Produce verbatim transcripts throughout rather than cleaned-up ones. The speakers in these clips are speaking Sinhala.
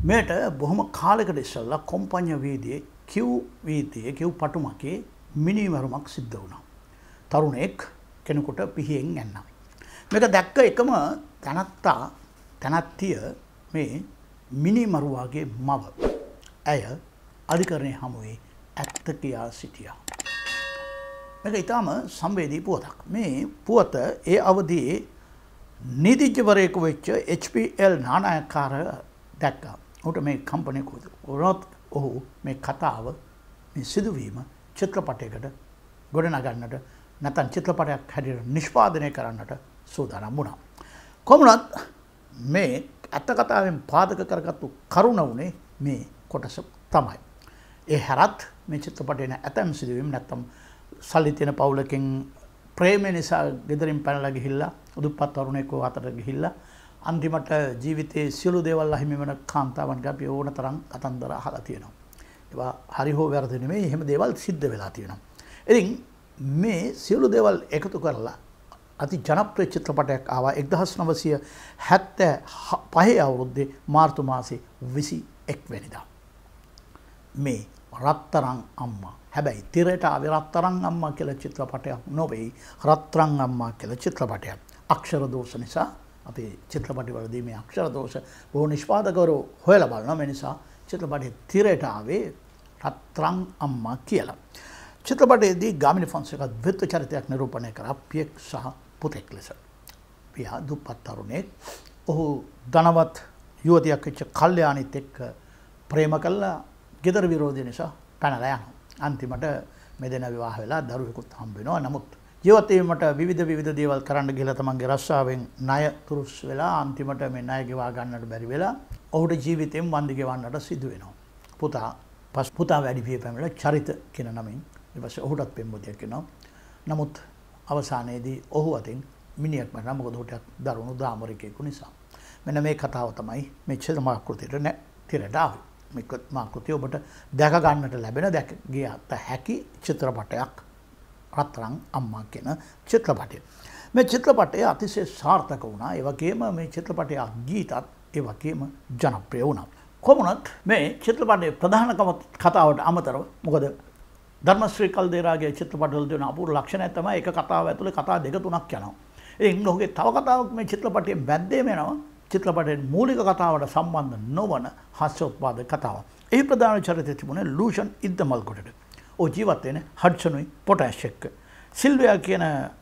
මේට බොහොම කාලයකට ඉස්සෙල්ලා කොම්පඤ්ඤ වීදියේ කිව් වීදියේ කිව් පටුමකේ මිනිමරුමක් සිද්ධ වුණා. තරුණෙක් කෙනෙකුට පිහියෙන් යනවා. මේක දැක්ක එකම තනත්තා තනත්තිය මේ මිනිමරුවාගේ මව. ඇය අධිකරණයේ හමුවේ ඇත්ත කියා සිටියා. මේක ඊටම සංවේදී පුවතක්. මේ පුවත ඒ අවදියේ නීතිඥවරයෙකු වෙච්ච එච් පී එල් නානායක්කාර දැක්කා. උට මේ කම්පැනි කොරොත් ඔහු මේ කතාව මේ සිදුවීම චිත්‍රපටයකට ගොඩනගන්නට නැත්නම් චිත්‍රපටයක් හැටියට නිෂ්පාදනය කරන්නට සූදානම් වුණා. කොමුණත් මේ ඇත්ත කතාවෙන් පාදක කරගත්තු කරුණ උනේ මේ කොටස තමයි. ඒ හැරත් මේ චිත්‍රපටයේ ඇතම් සිදුවීම් නැත්නම් සල්ලි තියෙන පවුලකින් ප්‍රේමය නිසා ගෙදරින් පැනලා ගිහිල්ලා උදුප්පත් තරුණයෙක් අතට ගිහිල්ලා අන්තිමට ජීවිතයේ සියලු දේවල් අහිමි වෙන කාන්තාවන්ගේ අපි ඕන තරම් කතන්දර අහලා තියෙනවා. ඒවා හරි හෝ වැරදි නෙමෙයි, එහෙම දේවල් සිද්ධ වෙලා තියෙනවා. ඉතින් මේ සියලු දේවල් එකතු කරලා අති ජනප්‍රිය චිත්‍රපටයක් ආවා එක්දහස් නවසිය හැත්තෑ පහේ අවුරුද්දේ මාර්තු මාසේ විසි එක් වෙනිදා. මේ රත්තරන් අම්මා. හැබැයි තිරයට ආවේ රත්තරන් අම්මා කියලා චිත්‍රපටයක් නොවේ, රත්තරන් අම්මා කියලා චිත්‍රපටයක්. අක්ෂර දෝෂ නිසා අපේ චිත්‍රපටවලදී මේ අක්ෂර දෝෂ බොහෝ නිෂ්පාදකවරු හොයලා බලනවා. මේ නිසා චිත්‍රපටයේ තිරයට ආවේ රත්තරන් අම්මා කියලා. චිත්‍රපටයේදී ගාමිණී ෆොන්සේකා ද්විත්ව චරිතයක් නිරූපණය කරා පියෙක් සහ පුතෙක් ලෙස. පියා දුප්පත් තරුණයෙක්. ඔහු ධනවත් යුවතියක් වෙච්ච කල්යාණිත් එක්ක ප්‍රේම කළා. ගෙදර විරෝධය නිසා පැනලා යනවා. අන්තිමට මේ දෙනා විවාහ වෙලා දරුවෙකුත් හම්බ වෙනවා. නමුත් ජීවිතේමට විවිධ විවිධ දේවල් කරන්න ගිහලා තමන්ගේ රස්සාවෙන් ණය තුරුස් වෙලා අන්තිමට මේ ණය ගෙවා ගන්නට බැරි වෙලා ඔහුට ජීවිතෙන් වන්දි ගෙවන්නට සිදු වෙනවා. පුතා පස් පුතා වැඩි විය පැමිණලා චරිත කියන නමින් ඊපස්සේ ඔහුටත් පෙම්වතියක් වෙනවා. නමුත් අවසානයේදී ඔහු අතින් මිනිහෙක් මරනවා. මොකද ඔහුට දරුණු දාමරිකයෙකු නිසා. මෙන්න මේ කතාව තමයි මේ චිත්‍රමා කෘතියට නෑ තිරට ආවේ. මේක මා කෘතිය ඔබට දැක ගන්නට ලැබෙන දැක ගියත් හැකි චිත්‍රපටයක් රත්තරන් අම්මා කියන චිත්‍රපටය. මේ චිත්‍රපටය අතිශය සාර්ථක වුණා. ඒ වගේම මේ චිත්‍රපටයේ ගීතත් ඒ වගේම ජනප්‍රිය වුණා. කොමුණත් මේ චිත්‍රපටයේ ප්‍රධාන කතාවට අමතරව මොකද ධර්මශ්‍රී කල්දේරාගේ චිත්‍රපටවල තියෙන අපූර්ව ලක්ෂණය තමයි එක කතාව ඇතුලේ කතා දෙක තුනක් යනවා. ඉතින් ඔහුගේ තව කතාවක් මේ චිත්‍රපටයේ මැද්දේම එනවා. චිත්‍රපටයේ මූලික කතාවට සම්බන්ධ නොවන හාස්‍යෝත්පාදක කතාවක්. ඒ ප්‍රධාන චරිතය තිබුණේ ලූෂන් ඉද්දමල්ගොඩට. ඔහු ජීවත් වෙන්නේ හඩ්සනුයි පොටෑෂ් එක්ක. සිල්වියා කියන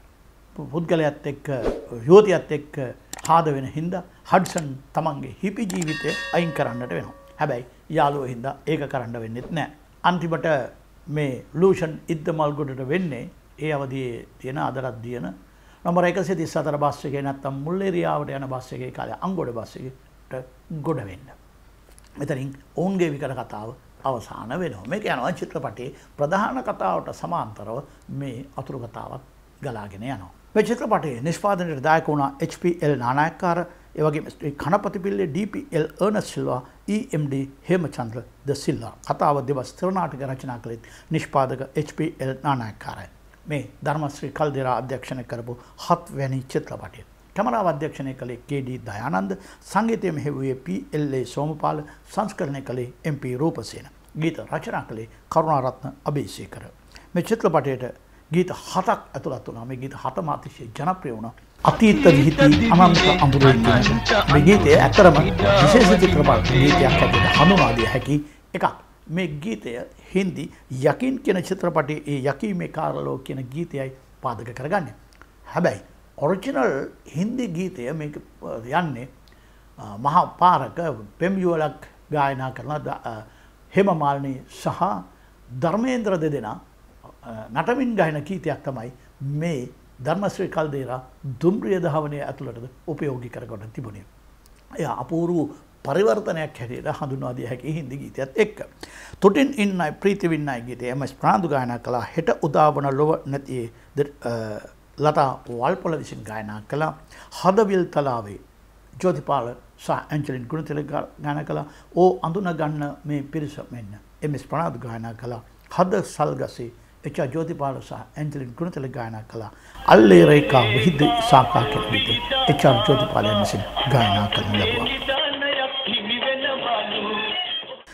පුද්ගලයාත් එක්ක යුවතියත් එක්ක හාද වෙන හින්දා හඩ්සන් තමන්ගේ හිපි ජීවිතය අයින් කරන්නට වෙනවා. හැබැයි යාළුවෝ හින්දා ඒක කරන්න වෙන්නේත් නැහැ. අන්තිමට මේ ලූෂන් ඉද්දමල්ගොඩට වෙන්නේ ඒ අවදියේ තියෙන අදටත් දින නම්බර එකසිය තිස් හතර බස් එකේ නැත්තම් මුල්ලේරියාවට යන බස් එකේ කාලේ අංගොඩ බස් එකේට ගොඩ වෙන්න. මෙතනින් ඔවුන්ගේ විකර කතාව අවසාන වෙනවා. මේක යනවා චිත්‍රපටයේ ප්‍රධාන කතාවට සමාන්තරව මේ අතුරු කතාවක් ගලාගෙන යනවා. මේ චිත්‍රපටයේ නිෂ්පාදනයට දායක වුණා එච් පී එල් නානායක්කාර, ඒ වගේම Kanapathipillai D P L Ernest Silva, E M D Hemachandra de Silva. කතාව දෙවස් තිර නාටක රචනා කළේ නිෂ්පාදක එච් පී එල් නානායක්කාරයි. මේ ධර්මශ්‍රී කල්දෙරා අධ්‍යක්ෂණය කරපු හත්වැනි චිත්‍රපටය. කැමරාව අධ්‍යක්ෂණය කළේ කේ ඩී දයානන්ද, සංගීතය මෙහෙයුවේ පී එල් ඒ සෝමපාල, සංස්කරණය කළේ එම් පී රූපසේන, ගීත රචනා කළේ කරුණාරත්න අබේසේකර. මේ චිත්‍රපටයට ගීත හතක් ඇතුළත් වුණා. මේ ගීත හතම අතිශය ජනප්‍රිය වුණා. අතීත විහිති අනන්ත අඳුරේ මේ ගීතය ඇත්තරම විශේෂ චිත්‍රපට ගීතයක් හැටියට හඳුනා දිය හැකි එකක්. මේ ගීතය හින්දි යකින් කියන චිත්‍රපටයේ ඒ යකී මේ කාරලෝ කියන ගීතයයි පාදක කරගන්නේ. හැබැයි ඔරිජිනල් හින්දි ගීතය මේක යන්නේ මහා පාරක පෙම් යුවලක් ගායනා කරන හෙමමාලිනී සහ ධර්මේන්ද්‍ර දෙදෙනා නටමින් ගායන ගීතයක් තමයි මේ ධර්මශ්‍රී කල්දේරා දුම්රිය දහවනේ ඇතුළතද උපයෝගී කරගෙන තිබුණේ. එය අපූර්ව පරිවර්තනයක් හැටියට හඳුන්වා දිය හැකි හින්දි ගීතයත් එක්ක. තුටින් ඉන්නයි ප්‍රීති වින්නයි ගීතය එම් එස් ප්‍රනාන්දු ගායනා කළා. හෙට උදාවන ලොව නැති ලතා වල්පොල විසින් ගායනා කළා. හදවිල් තලාවේ ජෝතිපාල සහ ඇන්ජලින් ගුණතිලක ගායනා කළා. ඕ අඳුන ගන්න මේ පිරිස මෙන්න එම් එස් ප්‍රනාන්දු ගායනා කළා. හද සල්ගසේ එච් ආර් ජෝතිපාල සහ ඇන්ජලින් ගුණතිලක ගායනා කළා. අල්ලේ රේඛා විහිද සාකා කියන ගීතය එච් ආර් ජෝතිපාල විසින් ගායනා කරන ලබුවා.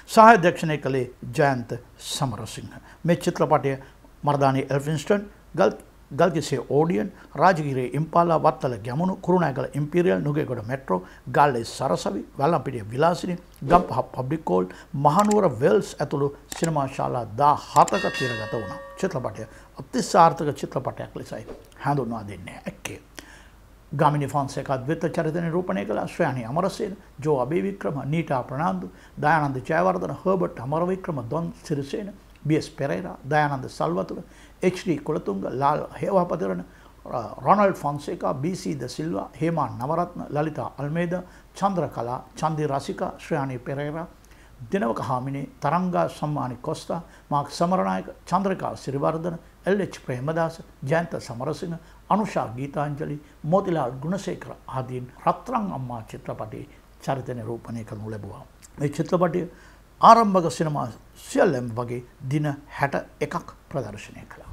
සහාය අධ්‍යක්ෂණය කළේ ජයන්ත සමරසිංහ. මේ චිත්‍රපටය මර්දානි එල්ෆින්ස්ටන්, ගල් ගල්කිස්සේ ඕඩියන්, රාජගිරියේ Impala, Wattala Gamunu, Kurunegala Imperial, Nugegoda Metro, ගාල්ලේ Sarasavi, Wellampitiya Vilasini, Gampaha public hall, Mahanuwara Wales ඇතුළු සිනමා ශාලා දාහතක තිරගත වුණා. චිත්‍රපටය අතිසාර්ථක චිත්‍රපටයක් ලෙසයි හඳුන්වා දෙන්නේ ඇක්කේ. ගාමිණී ෆොන්සේකා ද්විත චරිත නිරූපණය කළ Shriyani Amarasena, Joe Abeywickrama, Neeta Fernando, Dayananda Jayawardena, Herbert Amarawickrama, Don Sirisena, B S Perera, Dayananda Salwathura, H D Kulatunga, Lal Hewapathirana, Ronald Fonseka, B C de Silva, Hema Navaratne, Lalitha Almeida, Chandrakala, Chandi Rasika, Shriyani Perera, Denawaka Hamine, Tharanga Sammani Costa, Mark Samaranayake, Chandrika Siriwardena, L H Premadasa, Jayantha Samarasinghe, Anusha Geethanjali, Motilal Gunasekara ආදීන් රත්රන් අම්මා චිත්‍රපටයේ චරිත නිරූපණය කරනු ලැබුවා. මේ චිත්‍රපටය ආරම්භක සිනමා සියල්ලම වගේ දින හැට එකක් ප්‍රදර්ශනය කළා.